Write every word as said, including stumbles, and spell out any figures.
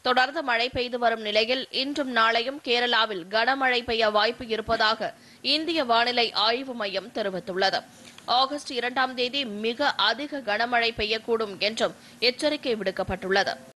தொடர்ந்து மழை பெய்து வரும் நிலையில் இன்றும் நாளையும் கேரளாவில் கனமழை பெய்ய வாய்ப்பு இருப்பதாக இந்திய வானிலை ஆய்வு மையம் தெரிவித்துள்ளது. ஆகஸ்ட் இரண்டாம் தேதி மிக அதிக கனமழை பெய்யக்கூடும் என்றும் எச்சரிக்கை விடுக்கப்பட்டுள்ளது.